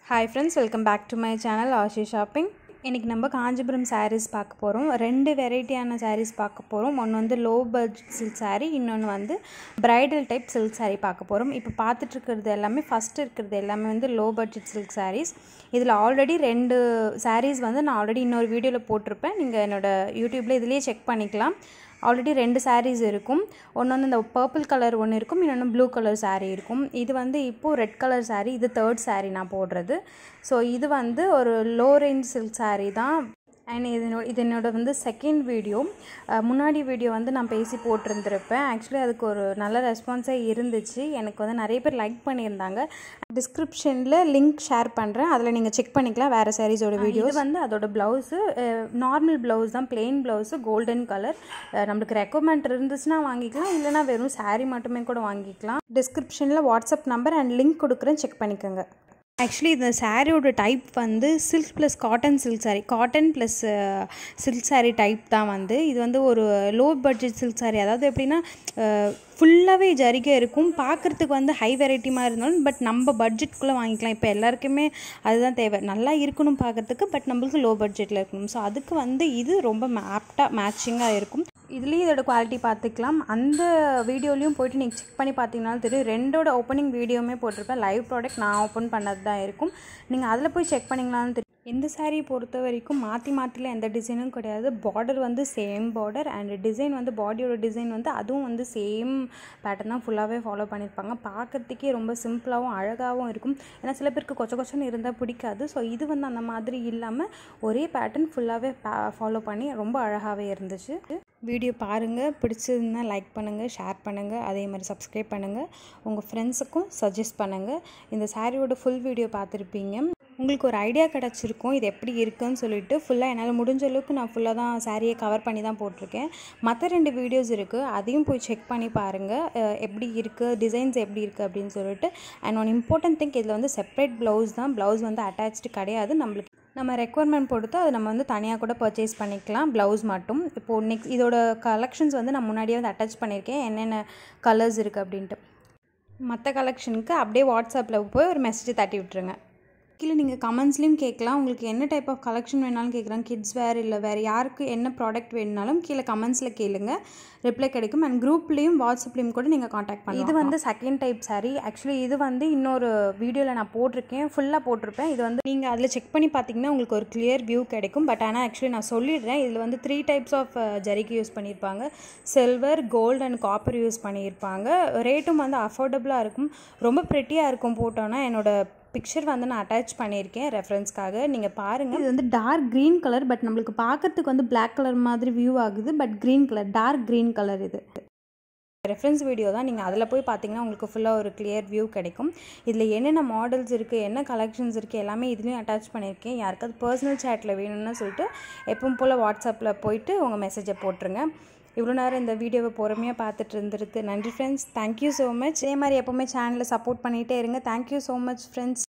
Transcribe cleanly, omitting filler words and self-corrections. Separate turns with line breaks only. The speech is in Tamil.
Hi friends, welcome back to my channel Aashi shopping. இன்னைக்கு நம்ம kanchipuram sarees பார்க்க போறோம். ரெண்டு வெரைட்டியான sarees பார்க்க போறோம். ஒன்னு வந்து low budget silk saree, இன்னொன்னு வந்து bridal type silk saree பார்க்க போறோம். இப்போ பார்த்துட்டு இருக்குது எல்லாமே ஃபர்ஸ்ட் இருக்குது எல்லாமே வந்து low budget silk sarees. இதுல ஆல்ரெடி ரெண்டு sarees வந்து நான் ஆல்ரெடி இன்னொரு வீடியோல போட்டுருப்பேன். நீங்க என்னோட YouTubeல இதிலேயே செக் பண்ணிக்கலாம். ஆல்ரெடி ரெண்டு sarees இருக்கும். ஒன்னு வந்து இந்த purple color ஒன்னு இருக்கும், இன்னொன்னு blue color saree இருக்கும். இது வந்து இப்போ red color saree, இது third saree நான் போடுறது. சோ இது வந்து ஒரு low range silk saree தான். And இது என்னோட வந்து செகண்ட் வீடியோ. முன்னாடி வீடியோ வந்து நான் பேசி போட்டுருந்திருப்பேன். ஆக்சுவலி அதுக்கு ஒரு நல்ல ரெஸ்பான்ஸே இருந்துச்சு. எனக்கு வந்து நிறைய பேர் லைக் பண்ணியிருந்தாங்க. டிஸ்கிரிப்ஷனில் லிங்க் ஷேர் பண்ணுறேன், அதில் நீங்கள் செக் பண்ணிக்கலாம் வேறு சாரீஸோட வீடியோ. இது வந்து அதோட ப்ளவுஸு நார்மல் ப்ளவுஸ் தான், பிளெயின் ப்ளவுஸு, கோல்டன் கலர். நம்மளுக்கு ரெக்குவயர்மெண்ட் இருந்துச்சுன்னா வாங்கிக்கலாம், இல்லைனா வெறும் சாரீ மட்டுமே கூட வாங்கிக்கலாம். டிஸ்கிரிப்ஷனில் வாட்ஸ்அப் நம்பர் அண்ட் லிங்க் கொடுக்குறேன், செக் பண்ணிக்கோங்க. ஆக்சுவலி இந்த சாரியோட டைப் வந்து silk plus cotton silk saree, cotton plus silk saree type தான் வந்து. இது வந்து ஒரு லோ பட்ஜெட் சில்க் சாரீ. அதாவது எப்படின்னா ஃபுல்லாகவே ஜரிகை இருக்கும், பார்க்குறதுக்கு வந்து ஹை வெரைட்டி மாதிரி இருந்தாலும் பட் நம்ம பட்ஜெட்குள்ளே வாங்கிக்கலாம். இப்போ எல்லாருக்குமே அதுதான் தேவை, நல்லா இருக்கணும் பார்க்குறதுக்கு, பட் நம்மளுக்கு லோ பட்ஜெட்டில் இருக்கணும். ஸோ அதுக்கு வந்து இது ரொம்ப ஆப்டாக மேட்சிங்காக இருக்கும். இதுலேயும் இதோட குவாலிட்டி பார்த்துக்கலாம். அந்த வீடியோலையும் போய்ட்டு நீங்கள் செக் பண்ணி பார்த்தீங்கன்னாலும் தெரியும். ரெண்டோட ஓப்பனிங் வீடியோவுமே போட்டிருப்பேன். லைவ் ப்ராடக்ட் நான் ஓப்பன் பண்ணது தான் இருக்கும். நீங்கள் அதில் போய் செக் பண்ணிங்களான்னு தெரியும். இந்த சாரீ பொறுத்த வரைக்கும் மாற்றிலாம் எந்த டிசைனும் கிடையாது. பார்டர் வந்து சேம் பார்டர் அண்ட் டிசைன் வந்து பாடியோட டிசைன் வந்து அதுவும் வந்து சேம் பேட்டர்ன் தான் ஃபுல்லாகவே ஃபாலோ பண்ணியிருப்பாங்க. பார்க்குறதுக்கே ரொம்ப சிம்பிளாகவும் அழகாகவும் இருக்கும். ஏன்னா சில பேருக்கு கொச்சன்னு இருந்தால் பிடிக்காது. ஸோ இது வந்து அந்த மாதிரி இல்லாமல் ஒரே பேட்டர்ன் ஃபுல்லாகவே ஃபாலோ பண்ணி ரொம்ப அழகாகவே இருந்துச்சு. வீடியோ பாருங்கள், பிடிச்சதுன்னா லைக் பண்ணுங்கள், ஷேர் பண்ணுங்கள், அதே மாதிரி சப்ஸ்கிரைப் பண்ணுங்கள், உங்கள் ஃப்ரெண்ட்ஸுக்கும் சஜஸ்ட் பண்ணுங்கள். இந்த சாரியோட ஃபுல் வீடியோ பார்த்துருப்பீங்க, உங்களுக்கு ஒரு ஐடியா கிடச்சிருக்கும் இது எப்படி இருக்குன்னு சொல்லிட்டு. ஃபுல்லாக என்னால் முடிஞ்ச அளவுக்கு நான் ஃபுல்லாக தான் சாரியை கவர் பண்ணி தான் போட்டிருக்கேன். மற்ற ரெண்டு வீடியோஸ் இருக்குது, அதையும் போய் செக் பண்ணி பாருங்கள் எப்படி இருக்குது, டிசைன்ஸ் எப்படி இருக்குது அப்படின்னு சொல்லிட்டு. அண்ட் ஒன் இம்பார்ட்டன்ட் திங், இதில் வந்து செப்பரேட் ப்ளவுஸ் தான், ப்ளவுஸ் வந்து அட்டாச்டு கிடையாது. நம்ம ரெக்குவயர்மெண்ட் பொறுத்து அதை நம்ம வந்து தனியாக கூட பர்ச்சேஸ் பண்ணிக்கலாம், ப்ளவுஸ் மட்டும். இப்போது நெக்ஸ்ட் இதோட கலெக்ஷன்ஸ் வந்து நான் முன்னாடியே வந்து அட்டாச் பண்ணியிருக்கேன், என்னென்ன கலர்ஸ் இருக்குது அப்படின்ட்டு. மற்ற கலெக்ஷனுக்கு அப்படியே வாட்ஸ்அப்பில் போய் ஒரு மெசேஜ் தட்டி விட்டுருங்க. கீழே நீங்கள் கமெண்ட்ஸ்லேயும் கேட்கலாம், உங்களுக்கு என்ன டைப் ஆஃப் கலெக்ஷன் வேணாலும் கேட்குறாங்க, கிட்ஸ் வேர் இல்லை வேறு யாருக்கு என்ன ப்ராடக்ட் வேணுனாலும் கீழே கமெண்ட்ஸில் கேளுங்க, ரிப்ளை கிடைக்கும். அண்ட் குரூப்லேயும் வாட்ஸ்அப்லேயும் கூட நீங்கள் காண்டாக்ட் பண்ணலாம். இது வந்து செகண்ட் டைப் சாரீ. ஆக்சுவலி இது வந்து இன்னொரு வீடியோவில் நான் போட்டிருக்கேன், ஃபுல்லாக போட்டிருப்பேன். இது வந்து நீங்கள் அதில் செக் பண்ணி பார்த்தீங்கன்னா உங்களுக்கு ஒரு கிளியர் வியூ கிடைக்கும். பட் ஆனால் ஆக்சுவலி நான் சொல்லிடுறேன், இதில் வந்து 3 டைப்ஸ் ஆஃப் ஜரிகை யூஸ் பண்ணியிருப்பாங்க. Silver, gold and copper use பண்ணியிருப்பாங்க. ரேட்டும் வந்து அஃபோர்டபுளாக இருக்கும், ரொம்ப ப்ரெட்டியாக இருக்கும். போட்டோன்னா என்னோட பிக்சர் வந்து நான் அட்டாச் பண்ணியிருக்கேன் ரெஃபரன்ஸ்க்காக, நீங்கள் பாருங்கள். இது வந்து டார்க் க்ரீன் கலர், பட் நம்மளுக்கு பார்க்கறதுக்கு வந்து பிளாக் கலர் மாதிரி வியூ ஆகுது, but green colour, dark green colour. இது ரெஃபரன்ஸ் வீடியோ தான், நீங்கள் அதில் போய் பார்த்தீங்கன்னா உங்களுக்கு ஃபுல்லாக ஒரு கிளியர் வியூ கிடைக்கும். இதில் என்னென்ன மாடல்ஸ் இருக்குது, என்ன கலெக்ஷன்ஸ் இருக்குது எல்லாமே இதுலேயும் அட்டாச் பண்ணியிருக்கேன். யாருக்காவது பர்சனல் சேட்டில் வேணும்னு சொல்லிட்டு எப்பவும் போல் வாட்ஸ்அப்பில் போயிட்டு உங்கள் மெசேஜை போட்டுருங்க. இவ்வளோ நேரம் இந்த வீடியோவை பொறுமையாக பார்த்துட்டு இருந்துருக்கு நன்றி ஃப்ரெண்ட்ஸ். Thank you so much. இதே மாதிரி எப்போவுமே சேனலை சப்போர்ட் பண்ணிகிட்டே இருங்க. Thank you so much friends.